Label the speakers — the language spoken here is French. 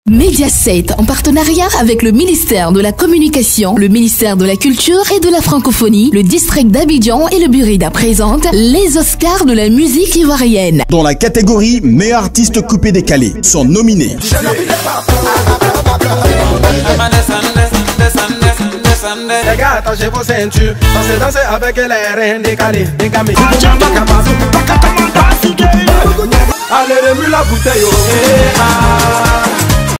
Speaker 1: Mediaset, en partenariat avec le ministère de la Communication, le ministère de la Culture et de la Francophonie, le district d'Abidjan et le Burida présentent les Oscars de la musique ivoirienne.
Speaker 2: Dans la catégorie meilleur artiste coupé décalé, sont nominés
Speaker 3: les gars, attachez vos ceintures, dansez avec les reines décalées. Allez, remue la bouteille,